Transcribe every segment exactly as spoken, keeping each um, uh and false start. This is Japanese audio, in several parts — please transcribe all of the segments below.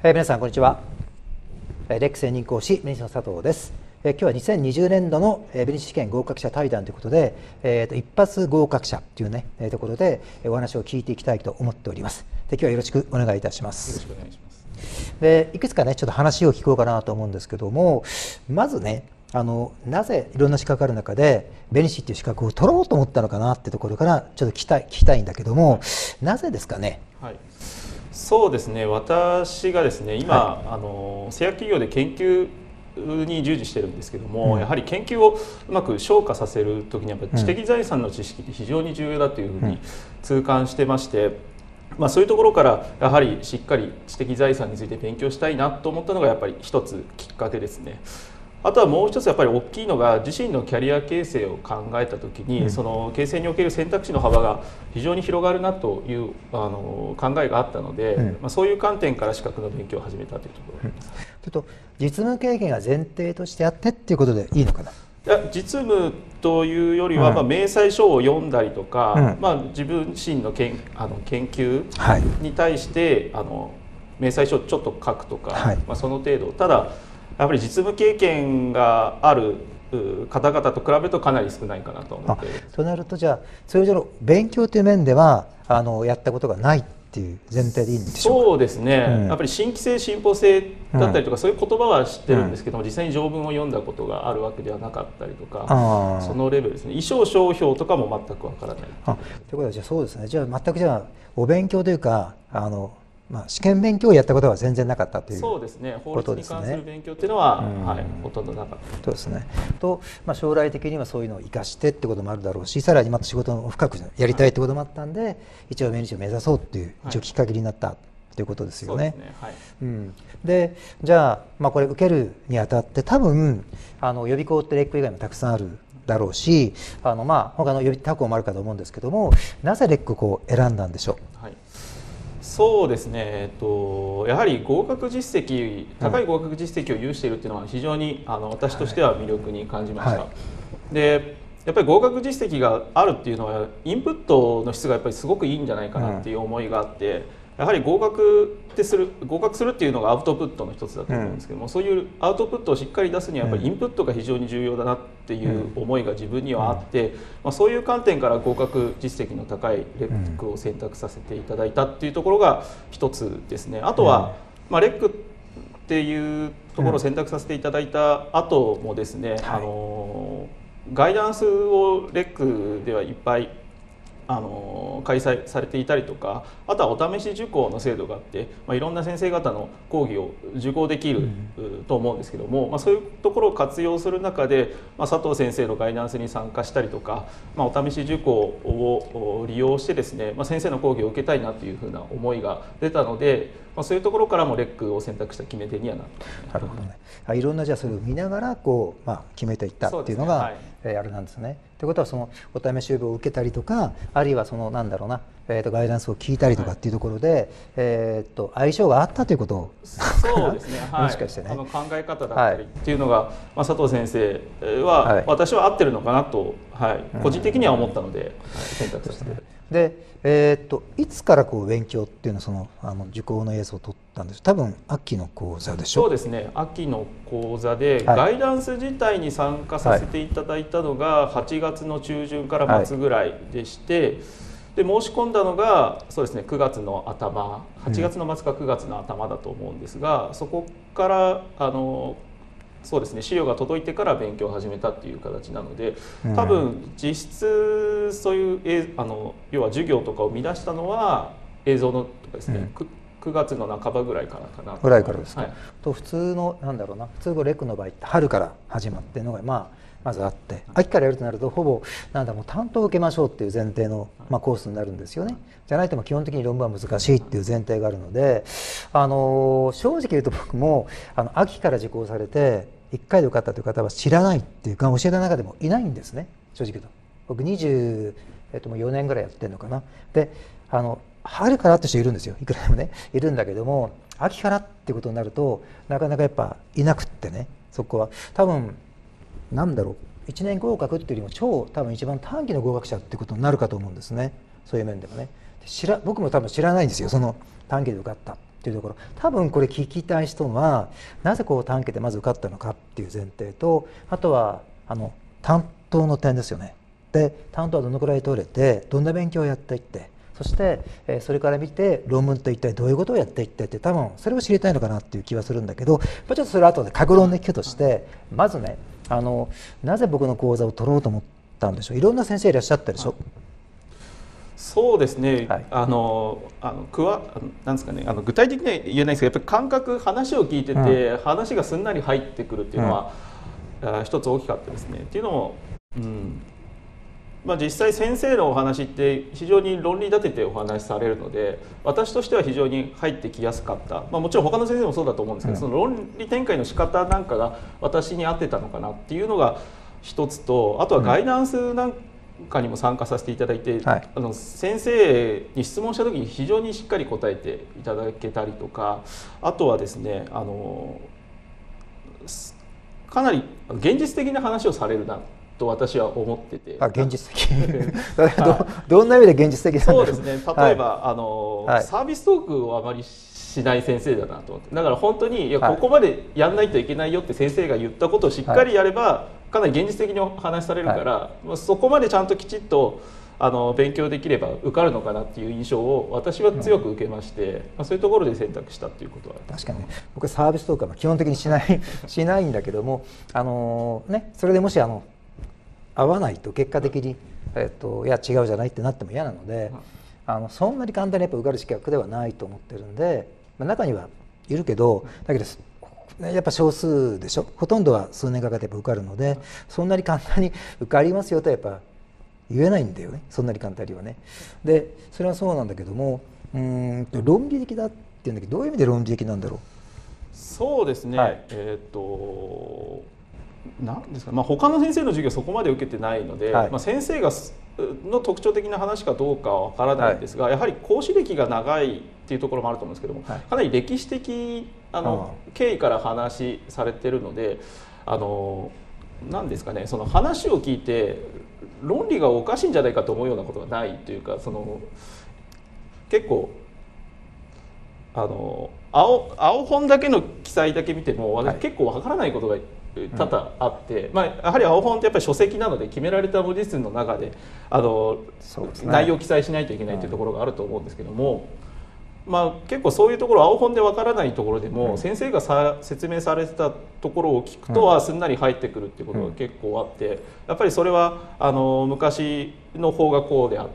えー、皆さんこんにちは。レック専任講師弁理士の佐藤です。えー、今日はにせんにじゅうねんどの弁理士試験合格者対談ということで、えー、と一発合格者というね、えー、ところでお話を聞いていきたいと思っております。で今日はよろしくお願いいたします。 よろしくお願いします。 でいくつかねちょっと話を聞こうかなと思うんですけども、まずねあのなぜいろんな資格ある中で弁理士っていう資格を取ろうと思ったのかなってところからちょっと聞きたい、聞きたいんだけども、なぜですかね。 はい、そうですね、私がですね今、はい、あの製薬企業で研究に従事してるんですけども、うん、やはり研究をうまく昇華させるときにやっぱり知的財産の知識って非常に重要だというふうに痛感してまして、うん、まあ、そういうところからやはりしっかり知的財産について勉強したいなと思ったのがやっぱり一つきっかけですね。あとはもう一つやっぱり大きいのが自身のキャリア形成を考えた時に、うん、その形成における選択肢の幅が非常に広がるなというあの考えがあったので、うん、まあ、そういう観点から資格の勉強を始めたというところです。うん、 ちょっと実務経験が前提としてあってっていうことでいいのかな。 いや実務というよりは、うん、まあ、明細書を読んだりとか、うん、まあ、自分自身のけんあの研究に対して、はい、あの明細書をちょっと書くとか、はい、まあ、その程度。ただやっぱり実務経験がある方々と比べるとかなり少ないかなと思っています。 となるとじゃあ通常の勉強という面ではあのやったことがないっていう前提でいいんでしょうか。 そうですね、うん、やっぱり新規性進歩性だったりとか、うん、そういう言葉は知ってるんですけども、うん、実際に条文を読んだことがあるわけではなかったりとか、そのレベルですね。意匠商標とかも全くわからない。 あということはじゃあそうですね。じゃあ全くじゃあお勉強というかあのまあ、試験勉強をやったことは全然なかったということですね。 そうですね。法律に関する勉強っていうのは、はい、ほとんどなかった。 そうですね。と、まあ、将来的にはそういうのを生かしてってこともあるだろうし、さらにまた仕事を深くやりたいってこともあったんで、はい、一応弁理士を目指そうっていう一応きっかけになった、はい、ということですよね。 そうですね。はい。 うん、で、じゃあ、まあ、これ受けるにあたって多分あの予備校ってレック以外もたくさんあるだろうし、あのまあ他の予備他校もあるかと思うんですけども、なぜレックをこう選んだんでしょう。 はい。そうですね、えっと、やはり合格実績、高い合格実績を有しているというのは非常にあの私としては魅力に感じました。はいはい、でやっぱり合格実績があるっていうのはインプットの質がやっぱりすごくいいんじゃないかなっていう思いがあって、うん、やはり合格ってする合格するっていうのがアウトプットの一つだと思うんですけども、うん、そういうアウトプットをしっかり出すにはやっぱりインプットが非常に重要だなっていう思いが自分にはあって、まあ、そういう観点から合格実績の高いレックを選択させていただいたっていうところが一つですね。あとは、まあ、レックっていうところを選択させていただいた後もですね、あのガイダンスをレックではいっぱいあの開催されていたりとか、あとはお試し受講の制度があって、まあ、いろんな先生方の講義を受講できると思うんですけども、まあ、そういうところを活用する中で、まあ、佐藤先生のガイダンスに参加したりとか、まあ、お試し受講を利用してですね、まあ、先生の講義を受けたいなというふうな思いが出たので、まあ、そういうところからもレックを選択した決め手にはなった。 なるほどね。いろんなじゃあそれを見ながらこう、まあ、決めていったっていうのが、えー、あれなんですね。ということはそのお試しを受けたりとか、あるいはそのなんだろうな、えー、とガイダンスを聞いたりとかっていうところで、はい、えー、と相性があったということをそうですね、はい、 もしかしてね、 あの考え方だったりっていうのが、はい、まあ、佐藤先生は、はい、私は合ってるのかなと、はい、個人的には思ったので、はい、選択させて。 で、えー、といつからこう勉強っていうのはそのあの受講の映像を取ったんです。多分秋の講座でしょ。 そうですね、秋の講座で、はい、ガイダンス自体に参加させていただいたのがはちがつの中旬から末ぐらいでして、はい、で申し込んだのがそうですねくがつの頭、はちがつの末かくがつの頭だと思うんですが、うん、そこからあのそうですね、資料が届いてから勉強を始めたっていう形なので、多分実質そういうあの要は授業とかを見出したのは映像のとかですね、うん、くがつの半ばぐらいからかな。 ぐらいからですか。はい、と普通のなんだろうな、普通レックの場合って春から始まってるのがまあまずあって、秋からやるとなるとほぼなんだもう担当を受けましょうっていう前提の、まあ、コースになるんですよね。じゃないとも基本的に論文は難しいっていう前提があるので、あの正直言うと僕もあの秋から受講されていっかいで受かったという方は知らないっていうか、教えた中でもいないんですね、正直言うと。僕にじゅうよねんぐらいやってるのかな。であの春からって人いるんですよ、いくらでもねいるんだけども、秋からってことになるとなかなかやっぱいなくってね、そこは多分なんだろう、いちねん合格っていうよりも超多分一番短期の合格者ってことになるかと思うんですね。そういう面でもね、知ら僕も多分知らないんですよ、その短期で受かったっていうところ、多分これ聞きたい人はなぜこう短期でまず受かったのかっていう前提と、あとはあの担当の点ですよね。で担当はどのくらい取れてどんな勉強をやっていって、そして、えー、それから見て論文と一体どういうことをやっていってって、多分それを知りたいのかなっていう気はするんだけど、ちょっとそれは後で各論で聞くとして、まずね、あのなぜ僕の講座を取ろうと思ったんでしょう。いろんな先生いらっしゃったでしょ。はい、 そうですね、 はい、 あのあのくわなんですかね、あの具体的には言えないですけど、やっぱり感覚、話を聞いてて、うん、話がすんなり入ってくるっていうのは、うん、一つ大きかったですね。っていうのも、うんまあ、実際先生のお話って非常に論理立ててお話しされるので、私としては非常に入ってきやすかった、まあ、もちろん他の先生もそうだと思うんですけど、うん、その論理展開の仕方なんかが私に合ってたのかなっていうのが一つと、あとはガイダンスなんかにも参加させていただいて、うん、あの先生に質問した時に非常にしっかり答えていただけたりとか、あとはですね、あのかなり現実的な話をされるなと私は思ってて。 あ、現実的ど, どんな意味で現実的なんだろう。 そうですね、例えば、はい、あのはい、サービストークをあまりしない先生だなと思って、だから本当にいやここまでやんないといけないよって先生が言ったことをしっかりやれば、はい、かなり現実的にお話しされるから、はい、そこまでちゃんときちっとあの勉強できれば受かるのかなっていう印象を私は強く受けまして、うんまあ、そういうところで選択したっていうことは確かに、ね、僕はサービストークは基本的にしないしないんだけども、あのーね、それでもしあの合わないと結果的に、えっと、いや違うじゃないってなっても嫌なので、あのそんなに簡単にやっぱ受かる資格ではないと思ってるんで、まあ、中にはいるけど、だけどやっぱ少数でしょ。ほとんどは数年かけて受かるので、そんなに簡単に受かりますよとはやっぱ言えないんだよね、そんなに簡単にはね。でそれはそうなんだけども、うーんと論理的だっていうんだけど、どういう意味で論理的なんだろう。 そうですね、はい、えっとなんですか、まあ、他の先生の授業そこまで受けてないので、はい、まあ、先生がの特徴的な話かどうかは分からないんですが、はい、やはり講師歴が長いっていうところもあると思うんですけども、はい、かなり歴史的あの経緯から話されてるので、あのなんですかね、その話を聞いて論理がおかしいんじゃないかと思うようなことがないというか、その結構あの 青, 青本だけの記載だけ見ても私結構分からないことが多々あって、うんまあ、やはり青本ってやっぱり書籍なので決められた文字数の中であのそうですね、内容を記載しないといけないというところがあると思うんですけども、まあ、結構そういうところ青本で分からないところでも、うん、先生がさ説明されてたところを聞くとはすんなり入ってくるっていうことが結構あって、やっぱりそれはあの昔の法がこうであって、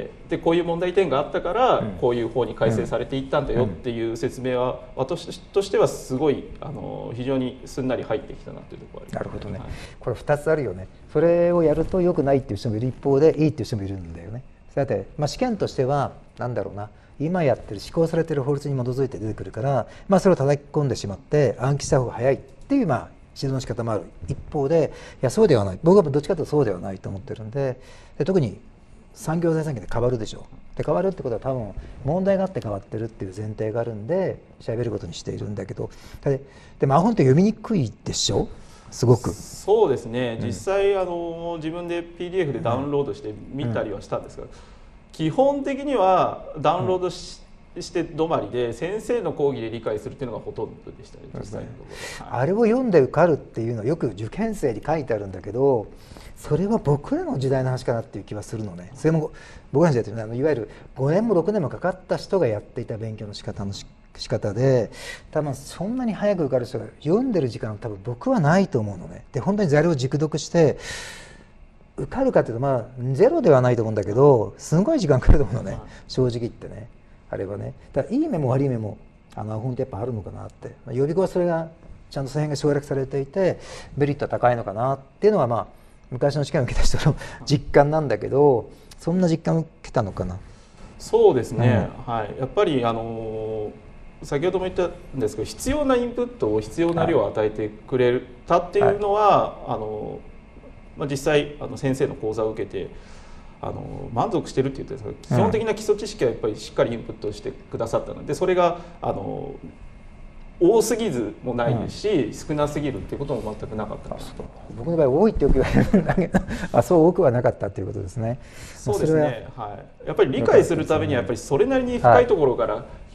でこういう問題点があったからこういう法に改正されていったんだよっていう説明は私としてはすごいあの非常にすんなり入ってきたなというところがあります。 なるほどね、はい、これふたつあるよね。それをやると良くないっていう人もいる一方でいいっていう人もいるんだよね。だって、まあ、試験としてはなんだろうな、今やってる施行されている法律に基づいて出てくるから、まあ、それを叩き込んでしまって暗記した方が早いっていう、まあ、指導の仕方もある一方で、いやそうではない、僕はどっちかというとそうではないと思ってるんで、で特に産業財産権で変わるでしょう。で変わるってことは多分問題があって変わってるっていう前提があるんで喋ることにしているんだけど、ででもアホンって読みにくいでしょ、すごく。 そうですね、実際あの自分で ピーディーエフ でダウンロードして見たりはしたんですが、うんうん、基本的にはダウンロード し,、うん、して止まりで先生の講義で理解するっていうのがほとんどでしたね、実際のところ、はい、 あれを読んで受かるっていうのはよく受験生に書いてあるんだけど、それは僕らの時代の話かなっていう気はするのね。それも僕らの時代っていうのはいわゆるごねんもろくねんもかかった人がやっていた勉強の仕方の仕方で、多分そんなに早く受かる人が読んでる時間は多分僕はないと思うのね。で本当に材料を熟読して受かるかっていうと、まあゼロではないと思うんだけど、すごい時間かかると思うのね、正直言ってね。あれはね、だからいい面も悪い面もあの本当やっぱあるのかなって、予備校はそれがちゃんとその辺が省略されていてメリットは高いのかなっていうのは、まあ昔の試験を受けた人の実感なんだけど、そんな実感を受けたのかな。 そうですね、うん、はい、やっぱりあの先ほども言ったんですけど、必要なインプットを必要な量を与えてくれたっていうのは、はい、あのまあ、実際あの先生の講座を受けてあの満足してるって言ってるんですけど、基本的な基礎知識はやっぱりしっかりインプットしてくださったので、それがあの多すぎずもないですし、うん、少なすぎるっていうことも全くなかったです。 僕の場合多いってよく言われるんだけどあ、そう多くはなかったっていうことですね。 そうですね、はい、やっぱり理解するためにはやっぱりそれなりに深いところから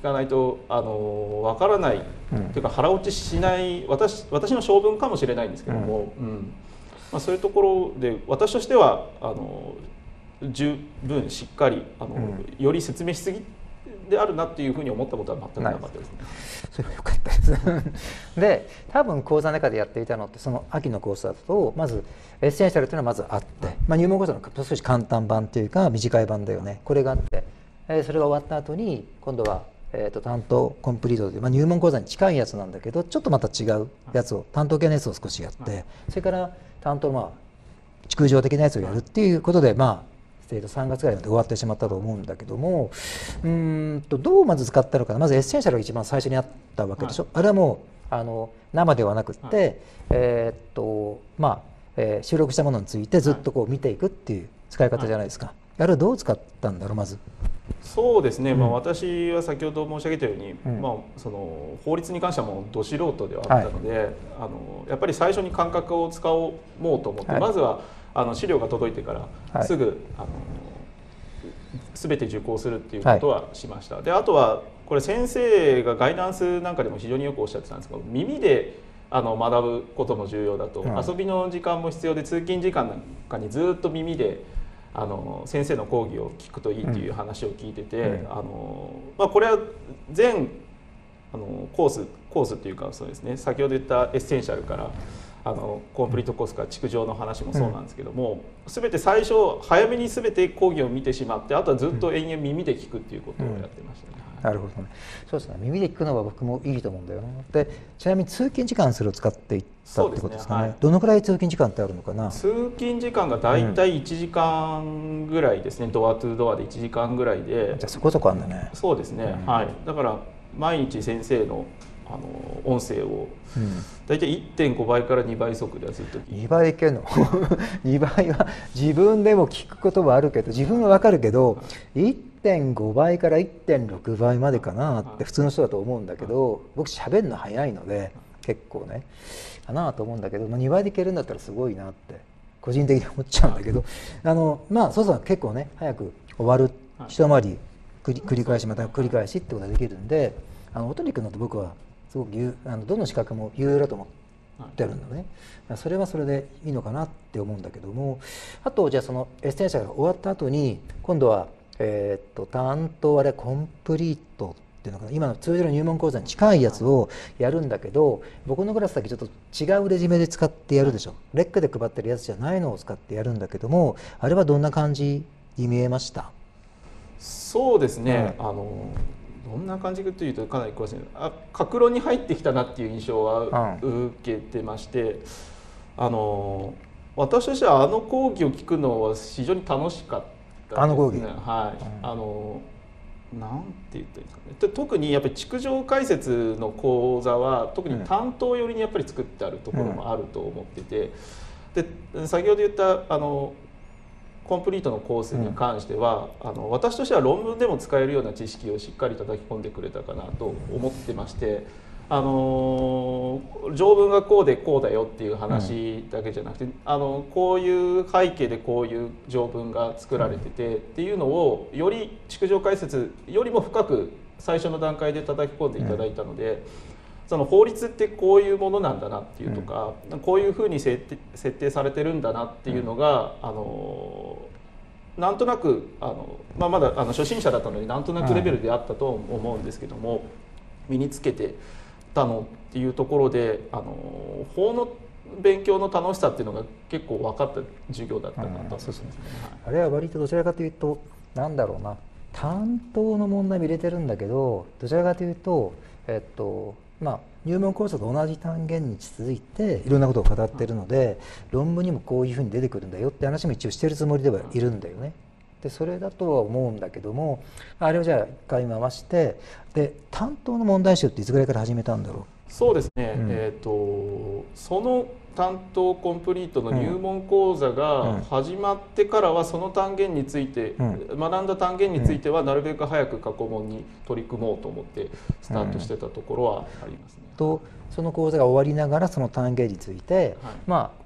聞かないとあの分からない、うん、というか腹落ちしない 私, 私の性分かもしれないんですけども、うんうんまあ、そういうところで私としてはあの十分しっかりあの、うん、より説明しすぎであるなっていうふうに思ったことは全くなかったですね。 それは良かったですで多分講座の中でやっていたのってその秋のコースだとまずエッセンシャルというのはまずあって、まあ、入門講座の少し簡単版というか短い版だよねこれがあって、えー、それが終わった後に今度は、えー、と担当コンプリートという、まあ、入門講座に近いやつなんだけどちょっとまた違うやつを担当系のやつを少しやってそれから担当まあ築上的なやつをやるっていうことでまあさんがつぐらいまで終わってしまったと思うんだけどもうーんとどうまず使ったのかなまずエッセンシャルが一番最初にあったわけでしょ、はい、あれはもうあの生ではなくって、はいえーっとまあえー、収録したものについてずっとこう見ていくっていう使い方じゃないですか、はい、あれはどう使ったんだろうまず。 そうですね、うんまあ、私は先ほど申し上げたように、うんまあ、その法律に関してはもうど素人ではあったので、はい、あのやっぱり最初に感覚を使おうと思って、はい、まずはあの資料が届いてからすぐ、はい、あの全て受講するっていうことはしました、はい、であとはこれ先生がガイダンスなんかでも非常によくおっしゃってたんですけど耳であの学ぶことも重要だと、うん、遊びの時間も必要で通勤時間なんかにずっと耳であの先生の講義を聞くといいっていう話を聞いてて、うんあのまあ、これは全あのコースコースっていうかそうですね先ほど言ったエッセンシャルからあのコンプリートコースから築上の話もそうなんですけども、うん、全て最初早めに全て講義を見てしまってあとはずっと延々耳で聞くっていうことをやってましたね、 うん、なるほどねそうですね耳で聞くのは僕もいいと思うんだよねでちなみに通勤時間それを使っていったってことですかね、はい、どのくらい通勤時間ってあるのかな通勤時間がだいたいいちじかんぐらいですね、うん、ドアトゥドアでいちじかんぐらいでじゃあそこそこあるんだねそうですね、うん、はいだから毎日先生のあの音声を大体 いってんご 倍からにばい速ではずっとにばいいけるのにばいは自分でも聞くことはあるけど自分は分かるけど いってんご 倍から いってんろく 倍までかなって普通の人だと思うんだけど僕喋るの早いので結構ねかなと思うんだけど、まあ、にばいでいけるんだったらすごいなって個人的に思っちゃうんだけどあのまあそうそう結構ね早く終わる一回り繰り繰り返しまた繰り返しってことができるんであの音にくるのって僕はすごくあのどの資格も有用だと思ってるんだね、はい、それはそれでいいのかなって思うんだけどもあとじゃあそのエッセンシャルが終わった後に今度は、えー、っと担当あれコンプリートっていうのかな今の通常の入門講座に近いやつをやるんだけど僕のクラスだけちょっと違うレジュメで使ってやるでしょレックで配ってるやつじゃないのを使ってやるんだけどもあれはどんな感じに見えました？ そうですね、うん、あのどんな感じかというとかなり詳しいあ各論に入ってきたなっていう印象は受けてまして、うん、あの私としてはあの講義を聞くのは非常に楽しかったですね。 あの講義、 はい、うん、あのなんて言ったらいいですかね。で特にやっぱり築上解説の講座は特に担当寄りにやっぱり作ってあるところもあると思ってて、うん、で先ほど言ったあのコンプリートのコースに関しては、うん、あの私としては論文でも使えるような知識をしっかり叩き込んでくれたかなと思ってまして、あの条文がこうでこうだよっていう話だけじゃなくて、うん、あのこういう背景でこういう条文が作られててっていうのをより築上解説よりも深く最初の段階で叩き込んでいただいたので、うん、その法律ってこういうものなんだなっていうとか、うん、こういうふうに設定、設定されてるんだなっていうのが、うん、あのなんとなくあの、まあ、まだあの初心者だったのでなんとなくレベルであったと思うんですけども、身につけてたのっていうところであの法の勉強の楽しさっていうのが結構分かった授業だったかなと思いますね。 あれは割とどちらかというとなんだろうな担当の問題も入れてるんだけどどちらかというとえっとまあ、入門講座と同じ単元に続いていろんなことを語っているので論文にもこういうふうに出てくるんだよって話も一応してるつもりではいるんだよね。でそれだとは思うんだけどもあれをじゃあ一回回してで担当の問題集っていつぐらいから始めたんだろう？ そうですね、うん、えーとその担当コンプリートの入門講座が始まってからはその単元について、うん、学んだ単元についてはなるべく早く過去問に取り組もうと思ってスタートしてたところはありますね。 うん、とその講座が終わりながらその単元について、はい、まあ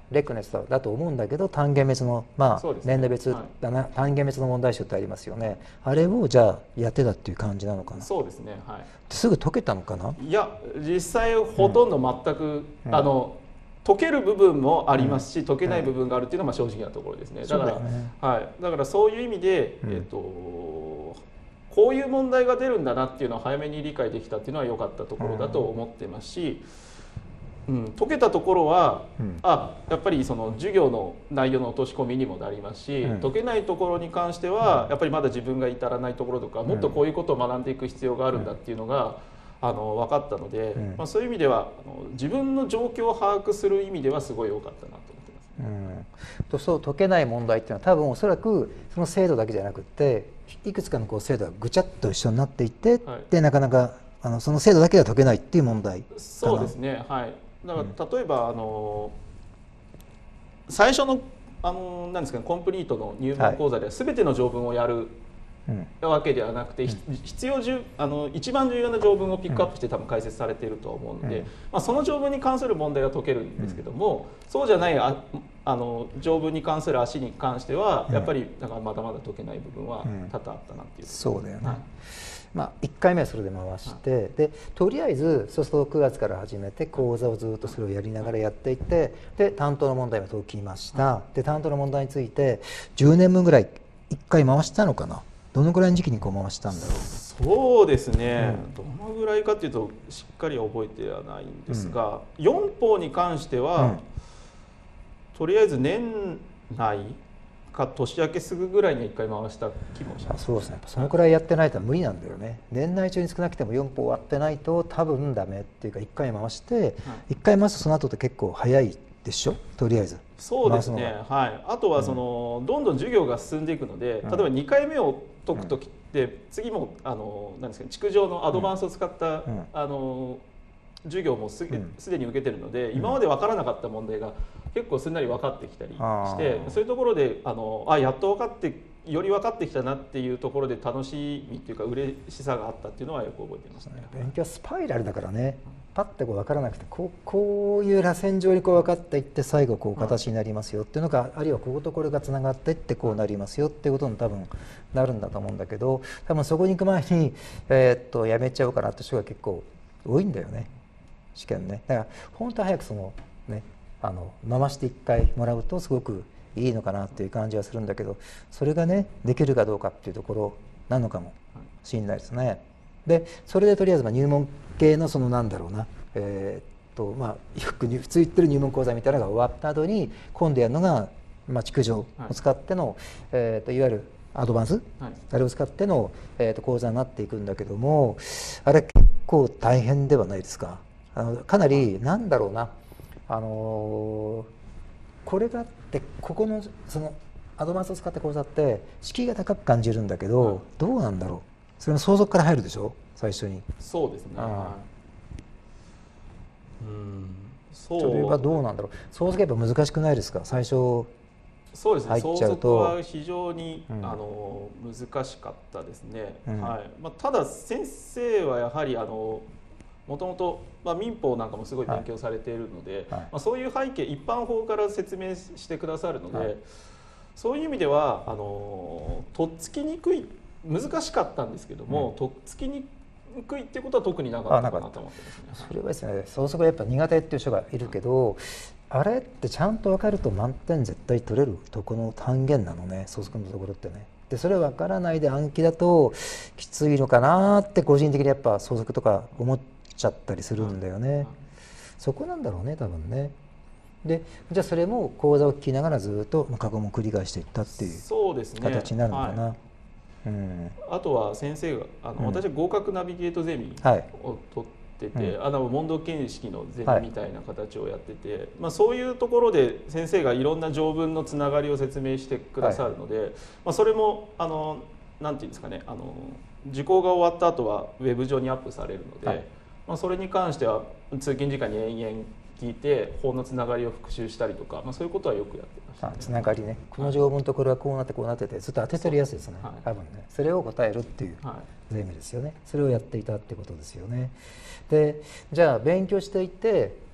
レクネスだと思うんだけど、単元別の、まあ、 そうですね、 年度別だな、はい、単元別の問題集ってありますよね。あれをじゃあやってたっていう感じなのかな。 そうですね、はい。 すぐ解けたのかな。 いや実際ほとんど全く、うん、あの解ける部分もありますし、うん、解けない部分があるっていうのはまあ正直なところですね。だから、ね、はい、だからそういう意味で、うん、えっとこういう問題が出るんだなっていうのを早めに理解できたっていうのは良かったところだと思ってますし。うん、解けたところは、うん、あやっぱりその授業の内容の落とし込みにもなりますし、うん、解けないところに関しては、うん、やっぱりまだ自分が至らないところとか、もっとこういうことを学んでいく必要があるんだっていうのが、うん、あの分かったので、うん、まあ、そういう意味ではあの自分の状況を把握する意味ではすごい良かったなと思ってますね。 うん、とそう解けない問題っていうのは多分おそらくその制度だけじゃなくっていくつかのこう制度がぐちゃっと一緒になっていって、はい、でなかなかあのその制度だけでは解けないっていう問題かな。 そうですね、はい。だから例えばあの最初のあのなんですかね、コンプリートの入門講座では全ての条文をやるわけではなくて、うん、必要じあの一番重要な条文をピックアップして多分解説されていると思うので、うん、まあ、その条文に関する問題は解けるんですけども、うん、そうじゃないああの条文に関する足に関してはやっぱりだからまだまだ解けない部分は多々あったなっていう、うん、 そうだよね、はい。まあ、いっかいめはそれで回して、はい、でとりあえずそうするとくがつから始めて講座をずっとそれをやりながらやっていって、で担当の問題も解きました、はい、で担当の問題についてじゅうねんぶんぐらいいっかい回したのかな。どのぐらいの時期にこう回したんだろう。 そうですね、うん、どのぐらいかというとしっかりは覚えてはないんですが、うん、よん法に関しては、うん、とりあえず年内か年明けすぐぐらいにいっかい回した気もします。 そうですね、そのくらいやってないと無理なんだよね。年内中に少なくてもよん法終わってないと多分ダメっていうか、いっかい回して、はい、いっかい回すとその後って結構早いでしょ、とりあえず。 そうですね、はい、あとはその、うん、どんどん授業が進んでいくので、例えばにかいめを解く時って、うん、次もあのなんですかね、築上のアドバンスを使った、うん、あの授業もすでに受けてるので、うん、今まで分からなかった問題が結構すんなり分かってきたりして、そういうところであのあやっと分かってより分かってきたなっていうところで楽しみっていうか嬉しさがあったっていうのはよく覚えていますね。 勉強はスパイラルだからね、パッてこう分からなくてこう、こういう螺旋状にこう分かっていって最後こう形になりますよっていうのが、あるいはこことこれがつながっていってこうなりますよっていうことに多分なるんだと思うんだけど、多分そこに行く前に、えー、っとやめちゃおうかなって人が結構多いんだよね、試験ね。だから本当は早くそのね、あの回していっかいもらうとすごくいいのかなっていう感じはするんだけど、それがねできるかどうかっていうところなのかもしれないですね。でそれでとりあえずまあ入門系のそのなんだろうな、えー、っとまあよく普通言ってる入門講座みたいなのが終わった後に今度やるのが、まあ、築上を使っての、はい、えー、っといわゆるアドバンス、はい、あれを使っての、えー、っと講座になっていくんだけども、あれ結構大変ではないですか。あのかなりなんだろうな、あのー、これだってここのそのアドバンスを使った講座って敷居が高く感じるんだけど、はい、どうなんだろう。それの相続から入るでしょ、最初に。 そうですね。あうん、そうそれはどうなんだろう。相続やっぱ難しくないですか、最初。 そうですね、相続は非常に、うん、あの難しかったですね。うん、はい。まあ、ただ先生はやはりあのもともと、まあ、民法なんかもすごい勉強されているので、はいはい、まあ、そういう背景一般法から説明してくださるので、はい、そういう意味ではあのとっつきにくい、難しかったんですけども、うん、とっつきにくいっていうことは特になかったかなと思ってますね。 それはですね、相続がやっぱ苦手っていう人がいるけど、あれってちゃんと分かると満点絶対取れるとこの単元なのね、相続のところってね。でそれ分からないで暗記だときついのかなって個人的にやっぱ相続とか思っちゃったりするんだよね。うんうん、そこなんだろうね、多分ね。でじゃあそれも講座を聞きながらずっと過去も繰り返していったっていう形になるのかな。 うん、あとは先生があの、うん、私は合格ナビゲートゼミを取ってて、はい、うん、あの問答形式のゼミみたいな形をやってて、はい、まあ、そういうところで先生がいろんな条文のつながりを説明してくださるので、はい、まあ、それもあのなんていうんですかね、あの受講が終わった後はウェブ上にアップされるので、はい、まあ、それに関しては通勤時間に延々聞いて法のつながりを復習したりとか、まあ、そういうことはよくやってました、ね。 つながりね、この条文とこれはこうなってこうなっててずっと当ててるやつですね、はい、多分ね。それを答えるっていうゼミですよね。それをやっていたってことですよね。でじゃあ勉強していって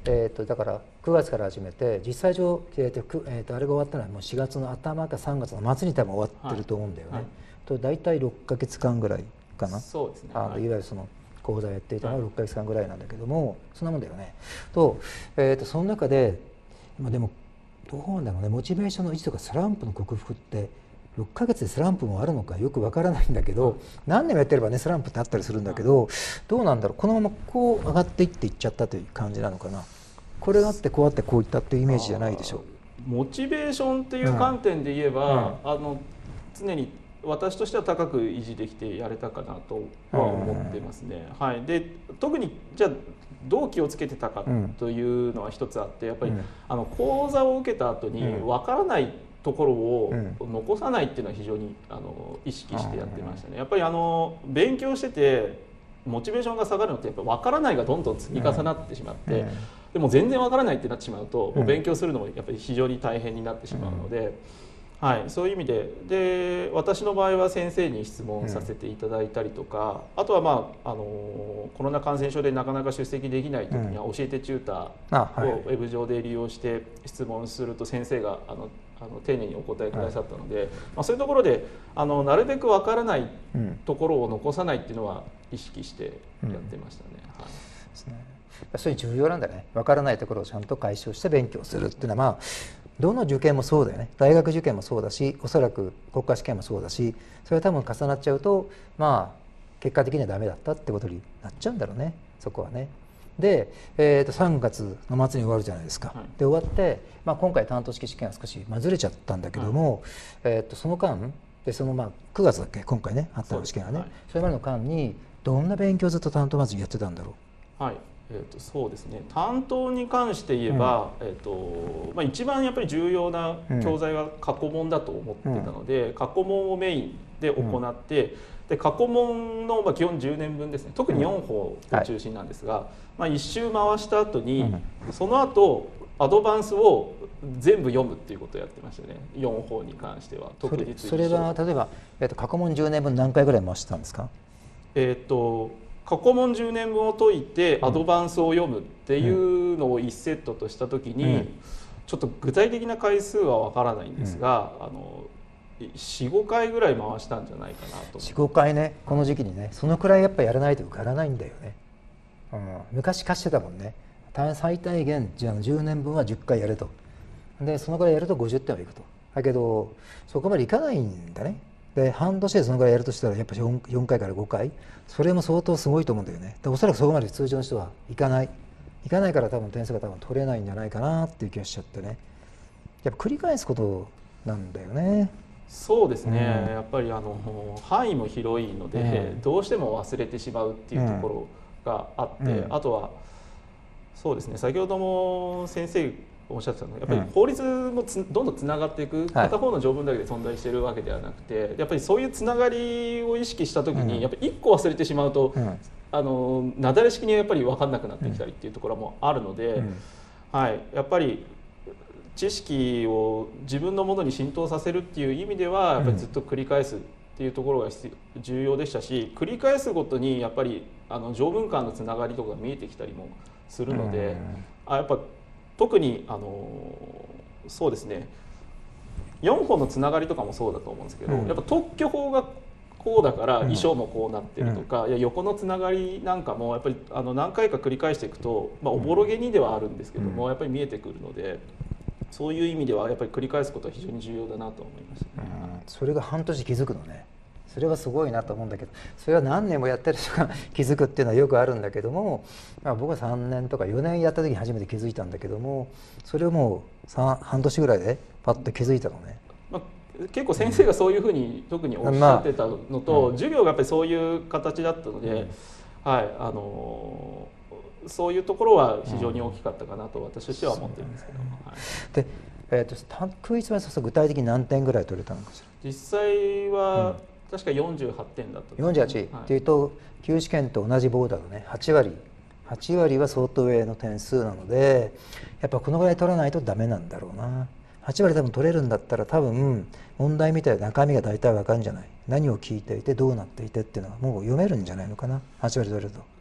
えー、とだからくがつから始めて実際上、えーとくえー、とあれが終わったのはもうしがつの頭かさんがつの末に多分終わってると思うんだよね。 はいはい、 と大体ろっかげつかんぐらいかな。 そうですね、 あのはい、 いわゆるその講座やっていたのはろっかげつかんぐらいなんだけども、そんなもんだよね。と、えー、とその中で、まあ、でもどうなんだろうね、モチベーションの維持とかスランプの克服ってろっかげつでスランプもあるのかよくわからないんだけど、何年もやってればねスランプってあったりするんだけど、どうなんだろう、このままこう上がっていっていっちゃったという感じなのかな。これがあってこうあってこういったっていうイメージじゃないでしょう。 モチベーションっていう観点で言えば、うん、あの常に私としては高く維持できてやれたかなとは思ってますね。うん、はい、で特にじゃあどう気をつけてたかというのは一つあって、やっぱり、うん、あの講座を受けた後に分からないところを残さないっていうのは非常にあの意識してやってましたね。やっぱりあの勉強しててモチベーションが下がるのってやっぱ分からないがどんどん積み重なってしまって、うん、でも全然分からないってなってしまうと、もう勉強するのもやっぱり非常に大変になってしまうので、うん、はい、そういう意味で、で私の場合は先生に質問させていただいたりとか、うん、あとは、まあ、あのコロナ感染症でなかなか出席できない時には教えてチューターをウェブ上で利用して質問すると先生があのあの丁寧にお答えくださったので、はい、まあ、そういうところであのなるべく分からないところを残さないっていうのは意識してやってましたね。うん、はい、 ですね。それ重要なんだね。分からないところをちゃんと解消して勉強するっていうのは、まあどの受験もそうだよね。大学受験もそうだし、おそらく国家試験もそうだし、それ多分重なっちゃうと、まあ結果的にはダメだったってことになっちゃうんだろうね、そこはね。で、えー、とさんがつの末に終わるじゃないですか。はい、で終わって、まあ、今回担当式試験は少し、まあ、ずれちゃったんだけども、はい、えー、とその間でその、まあ、くがつだっけ今回ねあった試験はね、はい、それまでの間にどんな勉強をずっと担当まずやってたんだろう。はい、えー、とそうですね、担当に関して言えば、うん、えーとまあ、一番やっぱり重要な教材は過去問だと思ってたので、うん、過去問をメインで行って、うん、で過去問の、まあ、基本じゅうねんぶんですね、特によんほうが中心なんですが、うん、はい、まあ、いっ周回した後に、うん、その後アドバンスを全部読むっていうことをやってましたね、よんほうに関しては。 それ、それは例えば、えー、と過去問じゅうねんぶん何回ぐらい回してたんですか。 えー、と過去問じゅうねんぶんを解いてアドバンスを読むっていうのをいちセットとした時に、うん、ちょっと具体的な回数は分からないんですが、うん、あのよん、ごかいぐらい回したんじゃないかなと。 よん、ごかいね、この時期にね、そのくらいやっぱやらないと受からないんだよね。うん、昔貸してたもんね。最大限じゃあじゅうねんぶんはじゅっかいやると。でそのくらいやるとごじゅってんはいくと。だけどそこまでいかないんだね。で半年でそのぐらいやるとしたらやっぱり 4, よんかいからごかい、それも相当すごいと思うんだよね。でおそらくそこまで通常の人はいかないいかないから多分点数が多分取れないんじゃないかなっていう気がしちゃってね。やっぱ繰り返すことなんだよね。 そうですね、うん、やっぱりあの範囲も広いので、うん、どうしても忘れてしまうっていうところがあって、うん、あとはそうですね、先ほども先生おっしゃってたのはやっぱり法律もつどんどんつながっていく、片方の条文だけで存在しているわけではなくて、やっぱりそういうつながりを意識した時に、やっぱりいっこ忘れてしまうと、うん、あのなだれ式にやっぱり分かんなくなってきたりっていうところもあるので、うん、はい、やっぱり知識を自分のものに浸透させるっていう意味ではやっぱりずっと繰り返すっていうところが重要でしたし、繰り返すごとにやっぱりあの条文間のつながりとかが見えてきたりもするので、うん、あやっぱ特にあのそうですね、よんほんのつながりとかもそうだと思うんですけど、うん、やっぱ特許法がこうだから衣装もこうなってるとか、うん、いや横のつながりなんかもやっぱりあの何回か繰り返していくと、まあ、おぼろげにではあるんですけども、うん、やっぱり見えてくるので。そういう意味ではやっぱり繰り返すことは非常に重要だなと思いましたね。 うん、それが半年気づくのね。それはすごいなと思うんだけど、それは何年もやってる人が気づくっていうのはよくあるんだけども、まあ、僕はさんねんとかよねんやった時に初めて気づいたんだけども、それをもう半年ぐらいでパッと気づいたのね。 まあ、結構先生がそういうふうに特におっしゃってたのと、まあうん、授業がやっぱりそういう形だったので、うん、はい、あのーそういうところは非常に大きかったかなと私としては思ってるんですけど、うんはい、 で、えー、とクイズは具体的に何点ぐらい取れたのかしら。 実際は確かよんじゅうはってんだったと、 よんじゅうはち、はい、っていうと旧試験と同じ棒だとねはちわりはちわりは相当上の点数なので、やっぱこのぐらい取らないとダメなんだろうな。はちわり多分取れるんだったら多分問題みたいな中身が大体わかるんじゃない。何を聞いていてどうなっていてっていうのはもう読めるんじゃないのかな、はちわり取れると。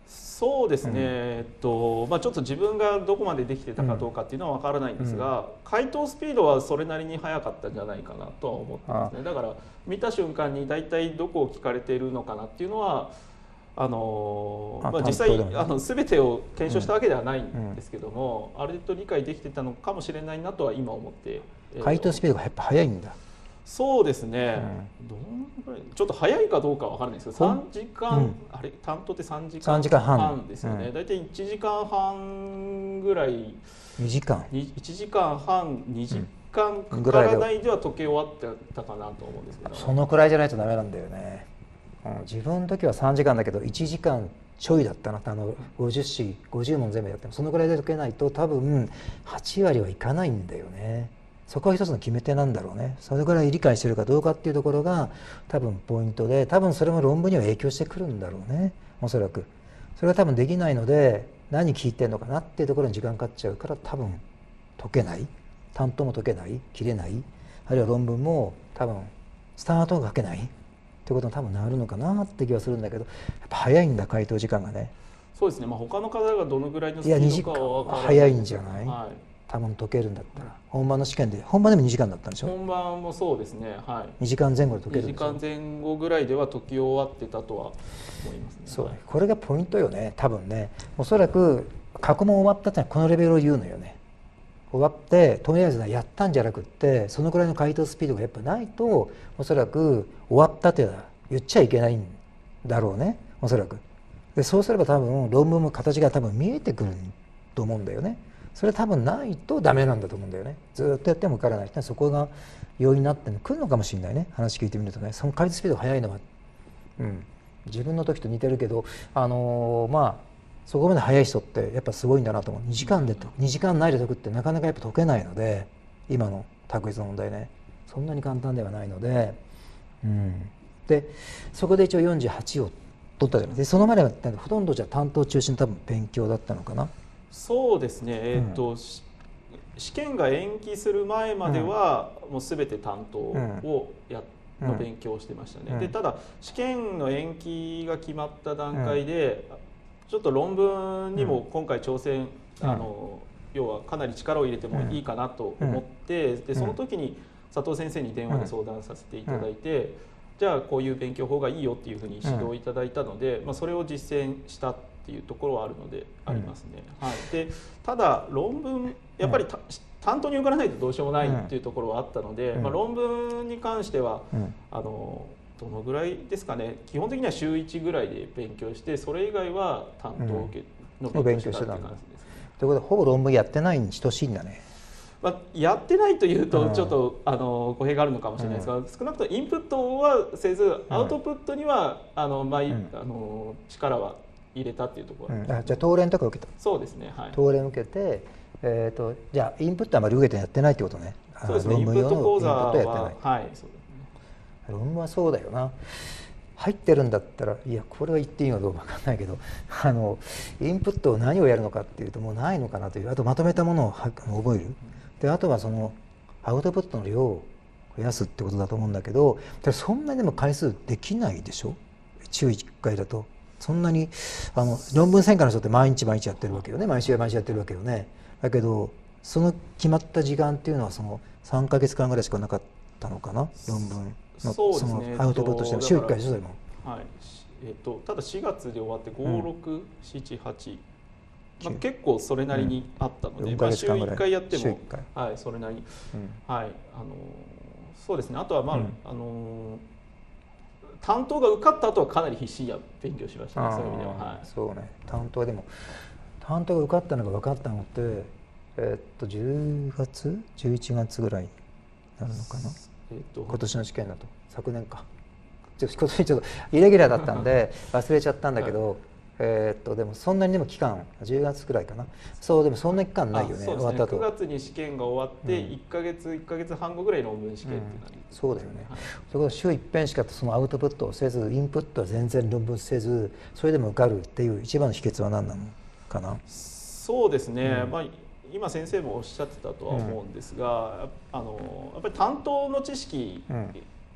そうですね、うん、えっとまあ、ちょっと自分がどこまでできてたかどうかっていうのは分からないんですが、うん、回答スピードはそれなりに速かったんじゃないかなとは思ってますね。だから見た瞬間に大体どこを聞かれているのかなっていうのはあのまあ、実際あの全てを検証したわけではないんですけども、うん、ある程度理解できてたのかもしれないなとは今思って、 回答スピードがやっぱ速いんだ。 そうですね、うん、どのぐらいちょっと早いかどうかは分からないですけど、さんじかん、うん、あれ担当ってさんじかんはんですよね、うん、大体いちじかんはんぐらい、 にじかんいちじかんはんにじかんかからないでは解け終わってたかなと思うんですけど、 そのくらいじゃないとダメなんだよね、うん、自分の時はさんじかんだけどいちじかんちょいだったな、あのごじゅっし、ごじゅう問全部やってもそのくらいで解けないと多分はちわりはいかないんだよね。そこは一つの決め手なんだろうね。それぐらい理解してるかどうかっていうところが多分ポイントで、多分それも論文には影響してくるんだろうね、おそらく。それが多分できないので、何聞いてんのかなっていうところに時間かかっちゃうから多分解けない、担当も解けない、切れない、あるいは論文も多分スタートが書けないってことに多分なるのかなって気はするんだけど、やっぱ早いんだ、回答時間がね。 そうですね、まあ、他の方がどのぐらいのスピードかは分からない。 早いんじゃない、 はい、 多分解けるんだったら。本番の試験で、本番でもにじかんだったんでしょ。 本番もそうですね、はい、 にじかんぜん後で解けるんでしょ。 にじかんぜん後ぐらいでは解き終わってたとは思いますね。 そうね、これがポイントよね、多分ね。おそらく過去問終わったってのはこのレベルを言うのよね。終わってとりあえずやったんじゃなくって、そのくらいの回答スピードがやっぱないと、おそらく終わったって言っちゃいけないんだろうね、おそらく。でそうすれば多分論文も形が多分見えてくると思うんだよね。それ多分ないとダメなんだと思うんだよね。ずっとやっても受からない。そこが要因になってくるのかもしれないね、話聞いてみるとね。その回答スピードが速いのは、うん、自分の時と似てるけど、あのー、まあそこまで速い人ってやっぱすごいんだなと思う。にじかんでにじかん内で解くってなかなかやっぱ解けないので、今の択一の問題ね、そんなに簡単ではないので、うん、でそこで一応よんじゅうはちを取ったじゃない。でその前はほとんどじゃ担当中心の多分勉強だったのかな。 そうですね、えーとうん、試験が延期する前まではもう全て担当をやっの勉強をしてましたね、うん、でただ試験の延期が決まった段階で、うん、ちょっと論文にも今回挑戦、うん、あの要はかなり力を入れてもいいかなと思って、うん、でその時に佐藤先生に電話で相談させていただいて、うん、じゃあこういう勉強法がいいよっていうふうに指導いただいたので、うん、まあ、それを実践したっていうところはあるのでありますね、うん、はい、でただ論文やっぱりた、うん、担当に受からないとどうしようもないっていうところはあったので、うん、まあ、論文に関しては、うん、あのどのぐらいですかね、基本的には週いちぐらいで勉強して、それ以外は担当受けの勉強してたって感じですね。 ということでほぼ論文やってないに等しいんだね。 まあ、やってないというとちょっと、うん、あの語弊があるのかもしれないですが、うん、少なくともインプットはせずアウトプットには、うん、あの毎、うん、あの力は入れたっていうところ、うん、 あじゃあ東連とか受けた。 そうですね、はい、 東連受けて、えー、とじゃあインプットはあまり受けてやってないってことね。 そうですね、インプット講座は、はい、そうですね、 論文はそうだよな。入ってるんだったら、いやこれは言っていいのかどうか分かんないけど、あのインプットを何をやるのかっていうともうないのかなという。あとまとめたものを覚える。であとはそのアウトプットの量を増やすってことだと思うんだけど、そんなにでも回数できないでしょ、週いっかいだと。そんなにあの論文専科の人って毎日毎日やってるわけよね、毎週毎週やってるわけよね。だけどその決まった時間っていうのはそのさんかげつかんぐらいしかなかったのかな、論文のそのアウトプットしても週いっかいでしょ、それも。 はい、えー、とただしがつで終わってご、ろく、しち、はち、まあ、結構それなりにあったので、うん、まあ、週いっかいやっても、はい、それなりに、うん、はい、あのそうですね。あとはまあ、うん、あの担当が受かった後はかなり必死に勉強しましたね、そういう意味では。はい、 そうね、担当でも担当が受かったのが分かったのって、えー、っとじゅうがつじゅういちがつぐらいになるのかな、えー、っと今年の試験だと。昨年か、今年ちょっとイレギュラーだったんで忘れちゃったんだけど、はい、えー、っとでもそんなにでも期間じゅうがつくらいかな。そうでもそんな期間ないよね。 そうですね、終わった後くがつに試験が終わっていっかげつ、うん、いっかげつはん後ぐらいの論文試験って感じ、うん、 そうだよね、はい、それこそ週いっぺんしかそのアウトプットをせず、インプットは全然論文せず、それでも受かるっていう一番の秘訣は何なのかな。 そうですね、うん、まあ今先生もおっしゃってたとは思うんですが、うん、あのやっぱり担当の知識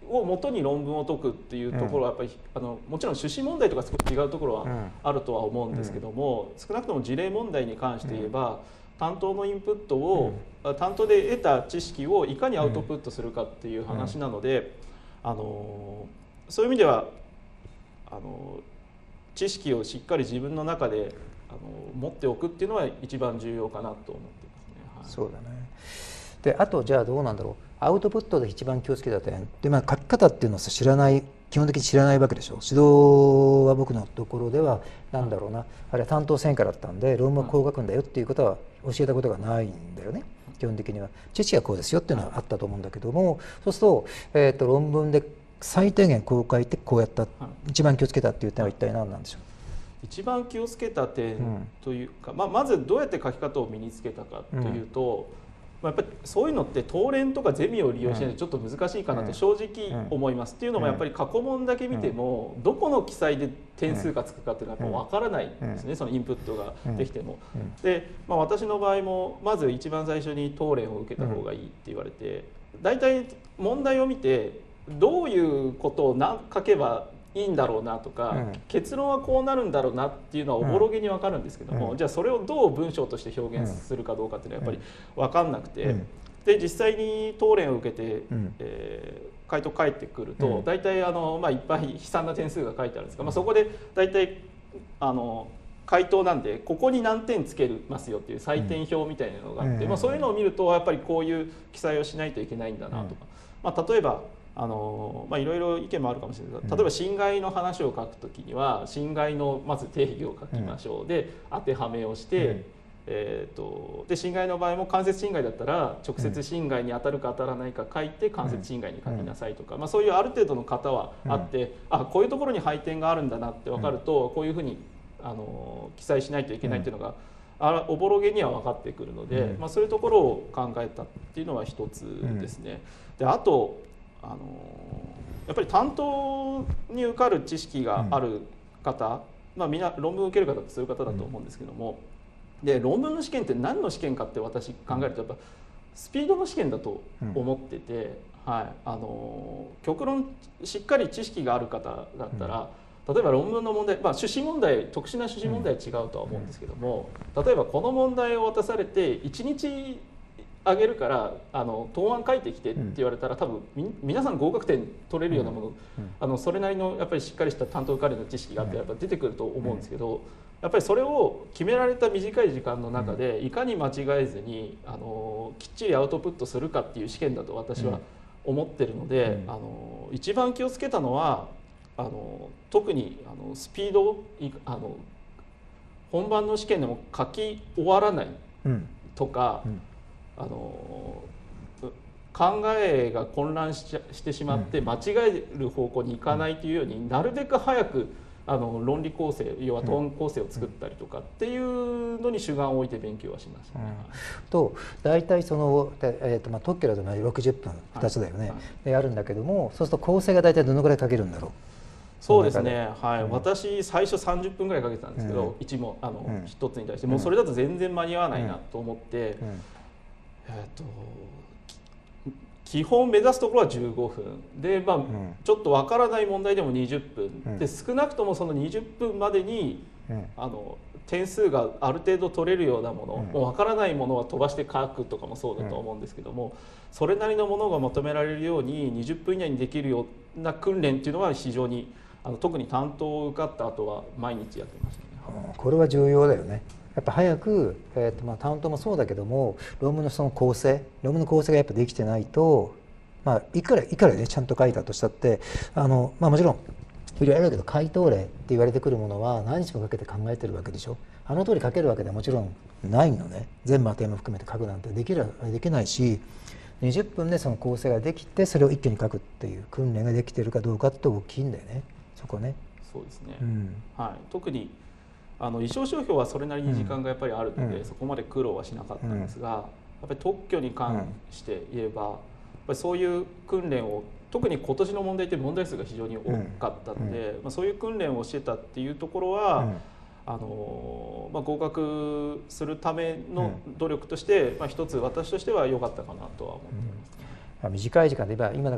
を元に論文を解くっていうところはやっぱり、うん、あのもちろん趣旨問題とか少し違うところはあるとは思うんですけども、うん、少なくとも事例問題に関して言えば、うん、担当のインプットを、うん、担当で得た知識をいかにアウトプットするかっていう話なので、うん、あのそういう意味ではあの知識をしっかり自分の中であの持っておくっていうのは一番重要かなと思ってますね。はい、 そうだね。であとじゃあどうなんだろう、アウトプットで一番気をつけた点で、まあ、書き方っていうのはさ知らない、基本的に知らないわけでしょ。指導は僕のところではなんだろうな、あれは担当専科だったんで論文はこう書くんだよっていうことは教えたことがないんだよね。基本的には知識はこうですよっていうのはあったと思うんだけども、そうすると、えーと論文で最低限こう書いてこうやった、一番気をつけたっていう点は一体何なんでしょう。 一番気をつけた点というか、うんまあ、まずどうやって書き方を身につけたかというと、うんやっぱりそういうのって東連とかゼミを利用してないとちょっと難しいかなと正直思います。っていうのもやっぱり過去問だけ見てもどこの記載で点数がつくかっていうのはやっぱ分からないんですね、そのインプットができても。で、まあ、私の場合もまず一番最初に東連を受けた方がいいって言われて、大体問題を見てどういうことを何書けばいいんだろうなとか、うん、結論はこうなるんだろうなっていうのはおぼろげに分かるんですけども、うん、じゃあそれをどう文章として表現するかどうかっていうのはやっぱり分かんなくて、うん、で実際に答練を受けて、うんえー、回答返ってくると、うん、大体あの、まあ、いっぱい悲惨な点数が書いてあるんですが、まあ、そこで大体あの回答なんでここに何点つけますよっていう採点表みたいなのがあって、うんまあ、そういうのを見るとやっぱりこういう記載をしないといけないんだなとか、まあ、例えばあのまあ、いろいろ意見もあるかもしれないけど、例えば侵害の話を書くときには侵害のまず定義を書きましょう、うん、で当てはめをして、うんえー、とで侵害の場合も間接侵害だったら直接侵害に当たるか当たらないか書いて間接侵害に書きなさいとか、まあ、そういうある程度の型はあって、うん、あこういうところに配点があるんだなって分かると、こういうふうにあの記載しないといけないっていうのが、あおぼろげには分かってくるので、うんまあ、そういうところを考えたっていうのは一つですね。であとあのやっぱり担当に受かる知識がある方、うんまあ、みんな論文を受ける方ってそういう方だと思うんですけども、で論文の試験って何の試験かって私考えるとやっぱスピードの試験だと思ってて、うんはい、あの極論しっかり知識がある方だったら、うん、例えば論文の問題、まあ、趣旨問題特殊な趣旨問題は違うとは思うんですけども、例えばこの問題を渡されていちにちあげるからあの答案書いてきてって言われたら多分み皆さん合格点取れるようなもの、うん、あのそれなりのやっぱりしっかりした担当関連の知識があってやっぱ出てくると思うんですけど、やっぱりそれを決められた短い時間の中でいかに間違えずにあのきっちりアウトプットするかっていう試験だと私は思ってるので、うん、あの一番気をつけたのはあの特にあのスピードあの本番の試験でも書き終わらないとか、うんうんあの考えが混乱しちゃしてしまって間違える方向に行かないというように、なるべく早くあの論理構成要はトーン構成を作ったりとかっていうのに主眼を置いて勉強はしました、ねうん、と大体その、えーとまあ、特許だとろくじゅっぷんふたつだよね、はいはい、であるんだけども、そうすると構成が大体どのぐらいかけるんだろう。 そうですね、はいうん、私最初さんじゅっぷんぐらいかけてたんですけど、うん、いち問あの、うん、ひとつに対してもうそれだと全然間に合わないなと思って、うんうんえー、と基本目指すところはじゅうごふんで、まあうん、ちょっとわからない問題でもにじゅっぷん、うん、で少なくともそのにじゅっぷんまでに、うん、あの点数がある程度取れるようなもの、うん、もうわからないものは飛ばして書くとかもそうだと思うんですけども、うん、それなりのものが求められるようににじゅっぷん以内にできるような訓練っていうのは非常にあの特に担当を受かった後は毎日やってましたね。 これは重要だよね。やっぱ早く、えーとまあ、担当もそうだけども論文のその構成論文の構成がやっぱできてないと、まあ、いくらいくらねちゃんと書いたとしたってあの、まあ、もちろんいろいろあるけど回答例って言われてくるものは何日もかけて考えてるわけでしょ。あの通り書けるわけではもちろんないのね。全部当てはめも含めて書くなんてできるできないし、にじゅっぷんでその構成ができてそれを一挙に書くっていう訓練ができてるかどうかって大きいんだよね、そこね。 そうですね、うんはい、特にあの意思商標はそれなりに時間がやっぱりあるので、うん、そこまで苦労はしなかったんですが、やっぱり特許に関して言えば、やっぱりそういう訓練を特に今年の問題って問題数が非常に多かったので、うんまあ、そういう訓練をしてたっていうところは、うんあのまあ、合格するための努力として、まあ、一つ私としては良かったかなとは思っています、ねうん、短い時間で言えば今だから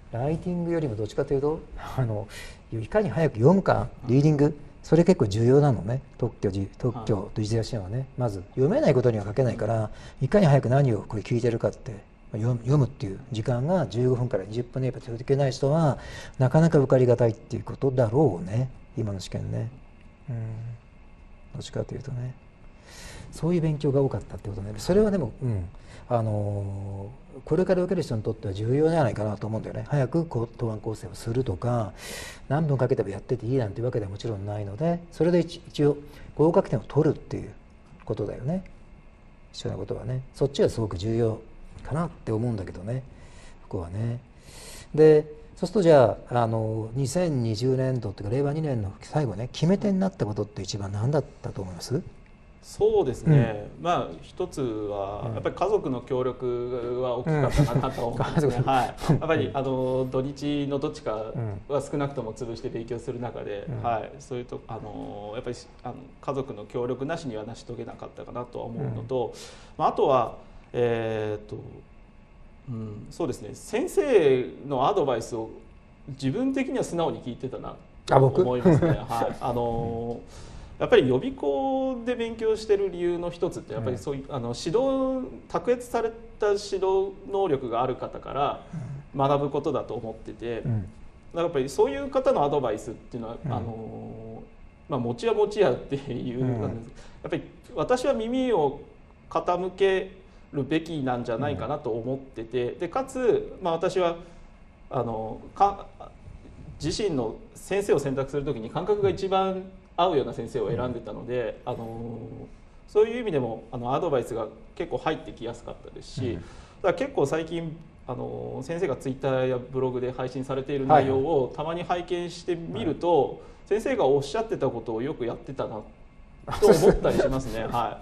ライティングよりもどっちかというとあのいかに早く読むか、リーディング、それ結構重要なのね。特許特許と実写支援はね、まず読めないことには書けないから、いかに早く何をこれ聞いてるかって読むっていう時間がじゅうごふんからにじゅっぷんで続けない人はなかなか受かりがたいっていうことだろうね、今の試験ね。うん、どっちかというとね、そういう勉強が多かったってことね。それはでも、うん、あのー、これから受ける人にとっては重要じゃないかなと思うんだよね。早く答案構成をするとか、何分かけてもやってていいなんていうわけではもちろんないので、それで一応合格点を取るっていうことだよね、必要なことはね。そっちがすごく重要かなって思うんだけどね、ここはね。でそうするとじゃあ、あのにせんにじゅうねんどっていうか令和にねんの最後ね、決め手になったことって一番何だったと思います？ そうですね、うん、まあ一つはやっぱり家族の協力は大きかったかなと思うんですね、うん、はい、やっぱりあの土日のどっちかは少なくとも潰して勉強する中で、うん、はい、そういうとあのやっぱりあの家族の協力なしには成し遂げなかったかなとは思うのと、うん、あとはえー、っと、うん、そうですね、先生のアドバイスを自分的には素直に聞いてたなと思いますね。はい、あのやっぱり予備校で勉強してる理由の一つってやっぱりそういう、うん、あの指導卓越された指導能力がある方から学ぶことだと思ってて、うん、だからやっぱりそういう方のアドバイスっていうのは、うん、あのまあ餅は餅やっていう、うん、やっぱり私は耳を傾けるべきなんじゃないかなと思ってて、でかつ、まあ、私はあのか自身の先生を選択するときに感覚が一番合うような先生を選んでたので、あのそういう意味でもあのアドバイスが結構入ってきやすかったですし、だから結構最近あの先生がツイッターやブログで配信されている内容をたまに拝見してみると、はい、先生がおっしゃってたことをよくやってたなと思ったりしますね。はい、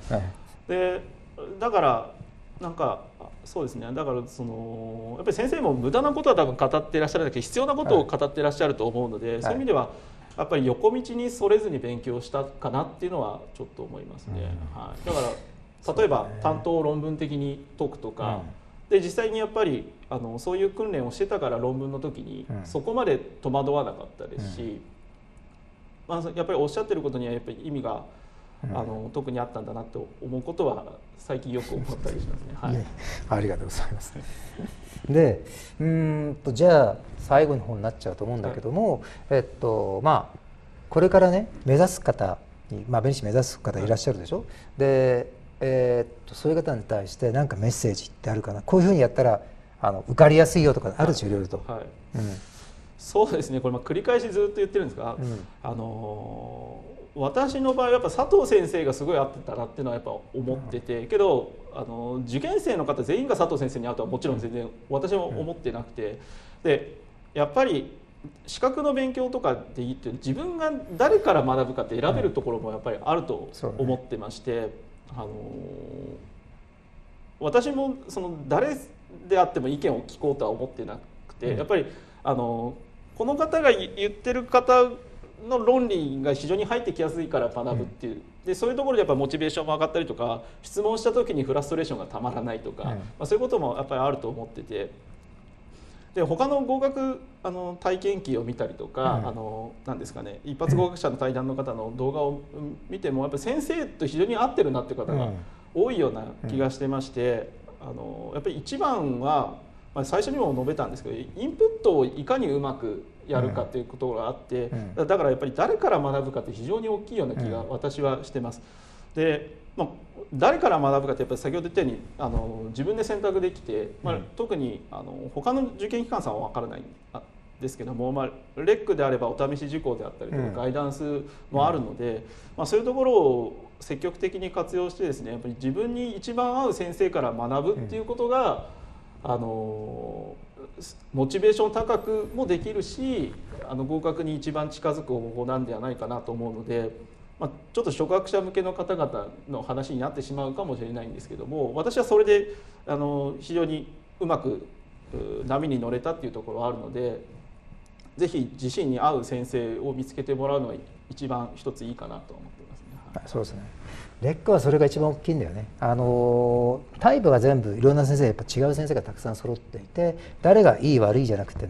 でだからなんかそうですね、だからそのやっぱり先生も無駄なことは多分語っていらっしゃるんだけど必要なことを語っていらっしゃると思うので、はい、そういう意味ではやっぱり横道にそれずに勉強したかなっていうのはちょっと思いますね。うん、はい、だから例えば担当を論文的に解くとか、うん、で実際にやっぱりあのそういう訓練をしてたから論文の時にそこまで戸惑わなかったですし、うん、まあ、やっぱりおっしゃってることにはやっぱり意味があの特にあったんだなと思うことは最近よく思ったりしますね。はい、 ありがとうございます。で、うーんとじゃあ最後の方になっちゃうと思うんだけども、はい、えっとまあこれからね目指す方に、まあ、弁理士目指す方いらっしゃるでしょ。はい、で、えー、っとそういう方に対して何かメッセージってあるかな。こういうふうにやったらあの受かりやすいよとかあるでしょ、いろいろと。はい、うん、 そうですね、これまあ繰り返しずっと言ってるんですが、うん、あのー私の場合はやっぱ佐藤先生がすごい合ってたなっていうのはやっぱ思ってて、けどあの受験生の方全員が佐藤先生に合うとはもちろん全然私も思ってなくて、でやっぱり資格の勉強とかでいいって自分が誰から学ぶかって選べるところもやっぱりあると思ってまして、あの私もその誰であっても意見を聞こうとは思ってなくて、やっぱりあのこの方が言ってる方の論理が非常に入ってきやすいから学ぶっていう、でそういうところでやっぱモチベーションも上がったりとか、質問した時にフラストレーションがたまらないとか、うん、まあ、そういうこともやっぱりあると思ってて、で他の合格あの体験記を見たりとか、うん、あのなんですかね、一発合格者の対談の方の動画を見てもやっぱり先生と非常に合ってるなっていう方が多いような気がしてまして、あのやっぱり一番は、まあ、最初にも述べたんですけど、インプットをいかにうまくやるかということがあって、うん、だからやっぱり誰から学ぶかって非常に大きいような気が私はしてます。で、まあ、誰から学ぶかってやっぱり先ほど言ったようにあの自分で選択できて、まあ、特にあの他の受験機関さんは分からないんですけども、まあ、レックであればお試し受講であったりとか、うん、ガイダンスもあるので、まあ、そういうところを積極的に活用してですね、やっぱり自分に一番合う先生から学ぶっていうことが、うん、あのモチベーション高くもできるし、あの合格に一番近づく方法なんではないかなと思うので、まあ、ちょっと初学者向けの方々の話になってしまうかもしれないんですけども、私はそれであの非常にうまく波に乗れたっていうところはあるので、ぜひ自身に合う先生を見つけてもらうのが一番一ついいかなと思ってますね。はい、 そうですね。レックはそれが一番大きいんだよね。あのタイプが全部いろんな先生やっぱ違う先生がたくさん揃っていて、誰がいい悪いじゃなくてね、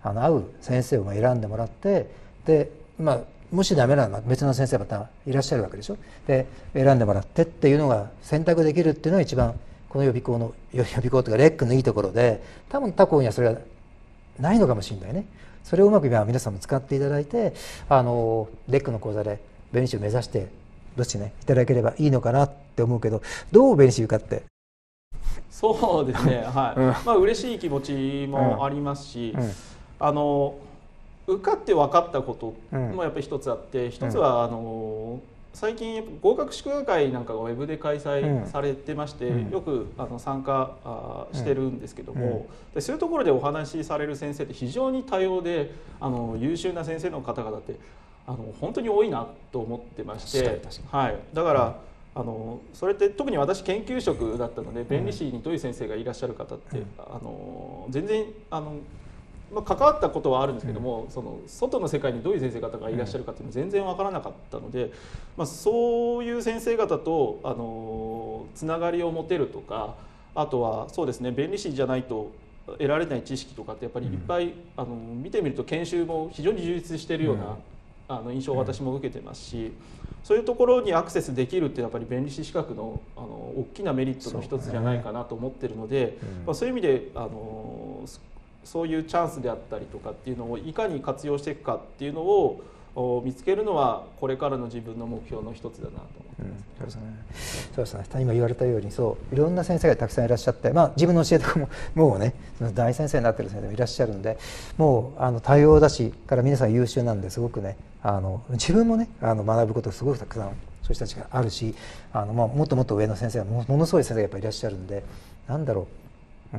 あの合う先生をまあ選んでもらって、で、まあ、もしダメなら別の先生またいらっしゃるわけでしょ。で選んでもらってっていうのが選択できるっていうのが一番この予備校の予備校というかレックのいいところで、多分他校にはそれはないのかもしれないね。それをうまく皆さんも使っていただいて、あのレックの講座で弁理士を目指してどっちねいただければいいのかなって思うけど、どう弁理士受かって。 そうですね、はい、うん、まあ嬉しい気持ちもありますし、うんうん、あの受かって分かったこともやっぱり一つあって、一つはあの最近合格祝賀会なんかがウェブで開催されてまして、うん、よくあの参加あしてるんですけども、うん、でそういうところでお話しされる先生って非常に多様で、あの優秀な先生の方々ってあの本当に多いなと思ってまして、はい、だから、うん、あのそれって特に私研究職だったので、弁理士にどういう先生がいらっしゃる方って、うん、あの全然あのまあ、関わったことはあるんですけども、うん、その外の世界にどういう先生方がいらっしゃるかっていうのは全然分からなかったので、まあ、そういう先生方とあのつながりを持てるとか、あとはそうですね、弁理士じゃないと得られない知識とかってやっぱりいっぱい、うん、あの見てみると研修も非常に充実しているような、うん、あの印象を私も受けてますし、そういうところにアクセスできるってやっぱり弁理士資格のあの大きなメリットの一つじゃないかなと思ってるので、そう、ね、まあ、そういう意味であのそういうチャンスであったりとかっていうのをいかに活用していくかっていうのを見つけるのはこれからの自分の目標の一つだなと思ってます。 うん、そうですね。そうですね。今言われたように、そういろんな先生がたくさんいらっしゃって、まあ自分の教えとかももうね、大先生になってる先生もいらっしゃるんで、もうあの多様だしから皆さん優秀なんですごくね、あの自分もねあの学ぶことすごくたくさんそういう人たちがあるし、あのまあもっともっと上の先生がものすごい先生がやっぱりいらっしゃるんで、なんだろう。うん。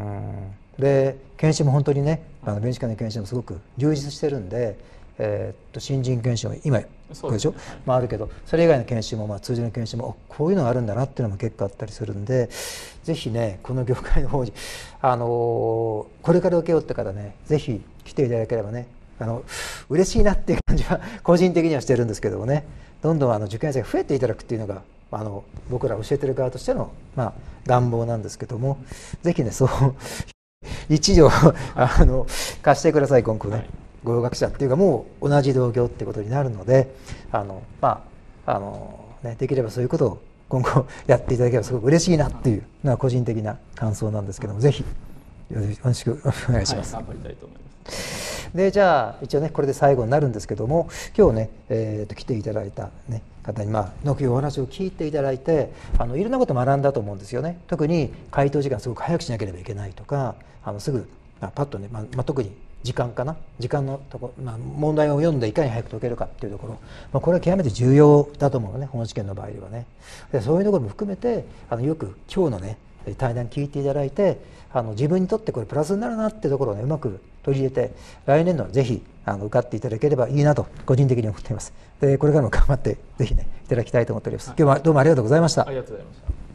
で研修も本当にね、あの弁理士官の研修もすごく充実してるんで、えー、っと新人研修も今これでしょ、ね、まあ、あるけどそれ以外の研修もまあ通常の研修もこういうのがあるんだなっていうのも結構あったりするんで、ぜひねこの業界の方に、あのー、これから受けようって方ね、ぜひ来ていただければね、あの嬉しいなっていう感じは個人的にはしてるんですけどもね、どんどんあの受験生が増えていただくっていうのがあの僕ら教えてる側としての、まあ、願望なんですけども、ぜひねそう一条あの貸してください今後ね、はい、合格者っていうかもう同じ同業ってことになるので、あのまああの、ね、できればそういうことを今後やっていただければすごく嬉しいなっていうのは個人的な感想なんですけども、ぜひよろしくお願いします。 はい、頑張りたいと思います。 でじゃあ一応ねこれで最後になるんですけども、今日ね、えー、と来ていただいた、ね、方に、まあ、のお話を聞いていただいて、あのいろんなことを学んだと思うんですよね。特に回答時間すごく早くしなければいけないとか、あのすぐ、まあ、パッとね、まあまあ、特に時間かな時間のとこ、まあ、問題を読んでいかに早く解けるかっていうところ、まあ、これは極めて重要だと思うのね、本試験の場合ではね。でそういうところも含めてあのよく今日のね対談聞いていただいて、あの自分にとってこれプラスになるなっていうところをねうまく取り入れて、来年度はぜひあの受かっていただければいいなと個人的に思っています。でこれからも頑張ってぜひねいただきたいと思っております。今日はどうもありがとうございました。 ありがとうございました。